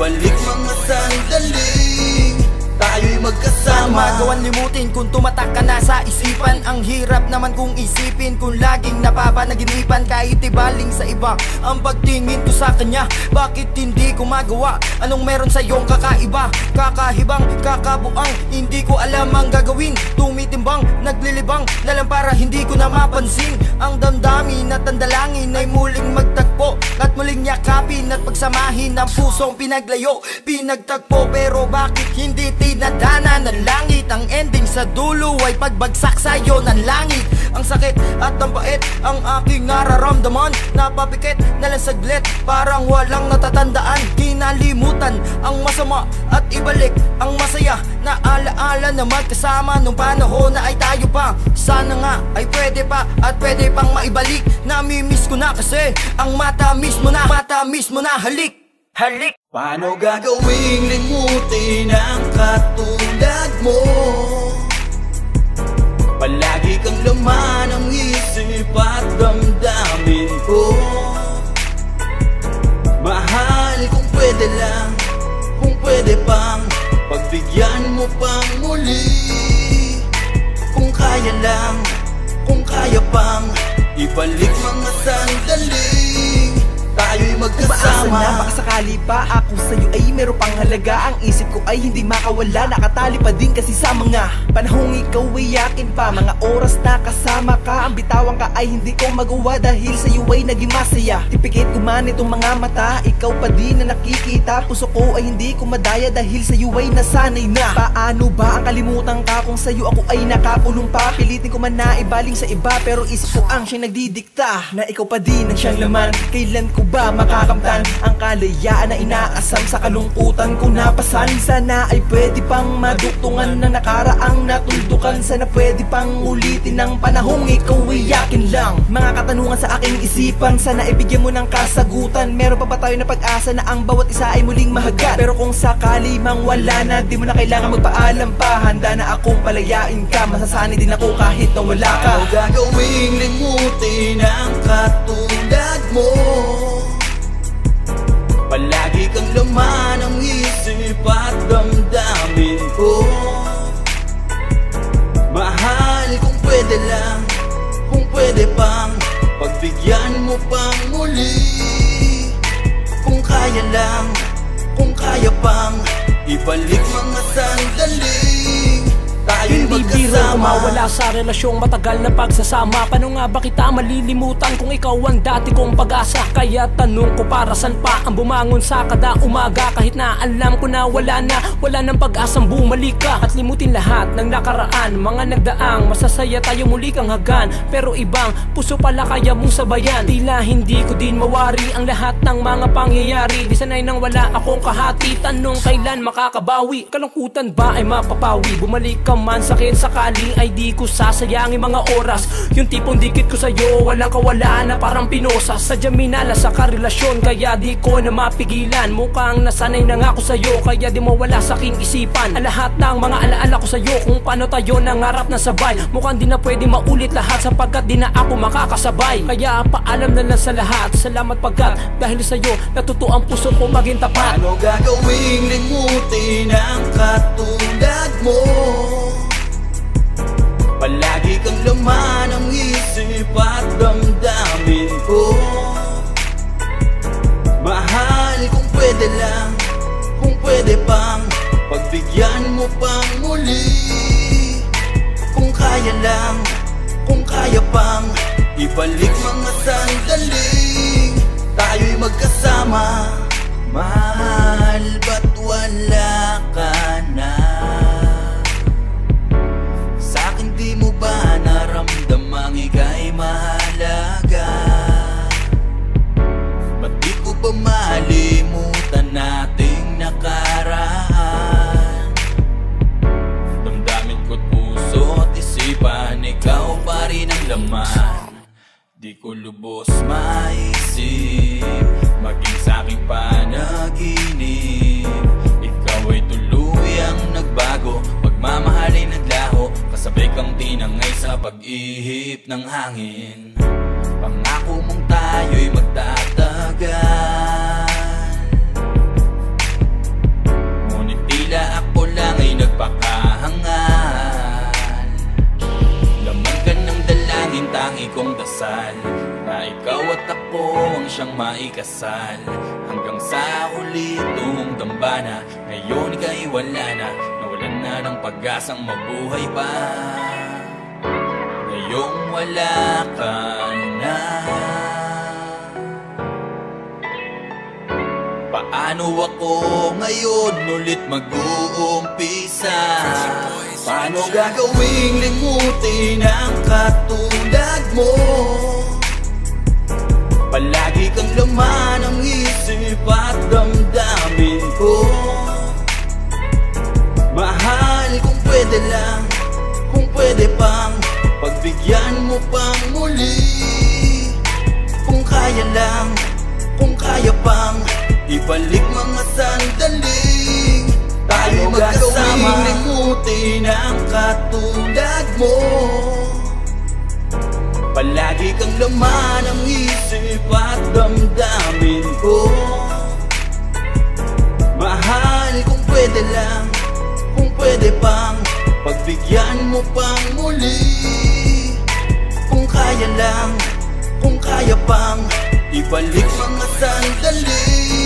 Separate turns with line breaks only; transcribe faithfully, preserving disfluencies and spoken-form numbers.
ibalik mga sandaling tayo'y magkasama.
Magawan limutin kung tumatak ka na sa isipan. Ang hirap naman kung isipin kung laging napapanaginipan. Kahit ibaling sa iba ang pagtingin ko sa kanya, bakit hindi ko magawa? Anong meron sa iyong kakaiba? Kakahibang, kakabuang, hindi ko alam ang gagawin. Tumitimbang, naglilibang na lang para hindi ko na mapansin. Ang damdamin at ang dalangin ay muling magtagpo at muling yakapin at pagsamahin ang pusong pinaglayo, pinagtagpo. Pero bakit hindi tinadana ng langit? Ang ending sa dulo ay pagbagsak sa'yo ng langit. Ang sakit at ang bait ang aking nararamdaman. Napapikit na lang saglit, parang walang natatandaan. Kinalimutan ang masama at ibalik ang masaya na alaala na magkasama nung panahon na ay tayo pa. Sana nga ay pwede pa at pwede pang maibalik. Namimiss ko na kasi ang mata mismo na, mata mismo na, halik, halik.
Paano gagawing limutin ang katulad mo? Palagi kang laman ng isip at damdamin ko. Mahal, kung pwede lang, kung pwede pang pagbigyan mo pang muli. Kung kaya lang, kung kaya pang ibalik mga sandaling tayo'y magkasama.
Umaasa na baka sakali pa ako sa'yo ay meron pang halaga. Ang isip ko ay hindi makawala, nakatali pa din kasi sa mga panahong ikaw ay yakin pa. Mga oras na kasama ka, ang bitawan ka ay hindi ko magawa dahil sa'yo ay naging masaya. Tipikit ko man itong mga mata, ikaw pa din na nakikita. Puso ko ay hindi ko madaya dahil sa'yo ay nasanay na. Paano ba ang kalimutan ka kung sa'yo ako ay nakakulong pa? Pilitin ko man na ibaling sa iba, pero isip ko ang siyang nagdidikta na ikaw pa din ang siyang laman. Kailan ko ba makakamtan ang kalayaan na inaasam sa kalungkutan ko napasan? Sana ay pwede pang maduktungan ng nakaraang natuldukan. Sana pwede pang ulitin ng panahong ikaw ay yakin lang. Mga katanungan sa aking isipan, sana ibigyan mo ng kasagutan. Meron pa ba tayo na pag-asa na ang bawat isa ay muling mahagat? Pero kung sakali mang wala na, di mo na kailangan magpaalam pa. Handa na akong palayain ka, masasanay din ako kahit na wala ka.
Paano gagawing limutin ang katulad mo? Palagi kang laman ng isip at damdamin ko. Mahal, kung pwede lang, kung pwede pang pagbigyan mo pang muli. Kung kaya lang, kung kaya pang ibalik mga sandaling tayo'y
Hindi biro
magkasama.
mawala sa relasyong matagal na pagsasama. Paano nga ba kita malilimutan kung ikaw ang dati kong pag-asa? Kaya tanong ko, para san pa ang bumangon sa kada umaga? Kahit na alam ko na wala na, wala nang pag-asang bumalik ka. At limutin lahat ng nakaraan, mga nagdaang masasaya tayo muli kang hagan. Pero ibang puso pala kaya mong sabayan. Tila hindi ko din mawari ang lahat ng mga pangyayari. Di sanay nang wala akong kahati, tanong kailan makakabawi? Kalungkutan ba ay mapapawi? Bumalik ka man sakit sakali ay di ko sasayangin mga oras. Yung tipong dikit ko sa'yo, walang kawalaan na parang pinosa. Sadya minala sa karelasyon, kaya di ko na mapigilan. Mukhang nasanay na nga ako sa'yo, kaya di mawala sa aking isipan ang lahat ng mga alaala ko sa'yo. Kung paano tayo nangarap na sabay, mukhang di na pwede maulit lahat sapagkat di na ako makakasabay. Kaya paalam na lang sa lahat, salamat pagkat dahil sa'yo natuto ang puso ko maging tapat.
Paano gagawing limutin ang katulad mo? Palagi kang laman ng isip at damdamin ko. Mahal, kung pwede lang, kung pwede pang pagbigyan mo pang muli. Kung kaya lang, kung kaya pang ibalik mga sandaling tayo'y magkasama. Mahal, ba't wala ka na? Sa'kin di mo ba naramdamang ika'y mahalaga? Ba't di ko ba malimutan nating nakaraan? Damdamin ko't puso at isipan, ikaw pa rin ang laman. Di ko lubos maisip maging sa'king panaginip. Ikaw ay tuluyang nagbago, pagmamahalin naglaho, kasabay kang tinangay sa pag-ihip ng hangin. Pangako mong tayo'y magtatagal, lagi kong dasal na ikaw at ako ang siyang maikasal. Hanggang sa huli itong dambana, ngayon ika'y wala na, nawalan na ng pag-asang mabuhay pa. Ngayong wala ka na, paano ako ngayon ulit mag-uumpisa? Paano gagawing limutin ang katulad mo? Palagi kang laman ng isip at damdamin ko. Mahal, kung pwede lang, kung pwede pang pagbigyan mo pang muli. Kung kaya lang, kung kaya pang ibalik mga sandaling tayo magkasama, limutin ang katulad mo. Palagi kang laman ng isip at damdamin ko. Mahal, kung pwede lang, kung pwede pang pagbigyan mo pang muli. Kung kaya lang, kung kaya pang ibalik mga sandali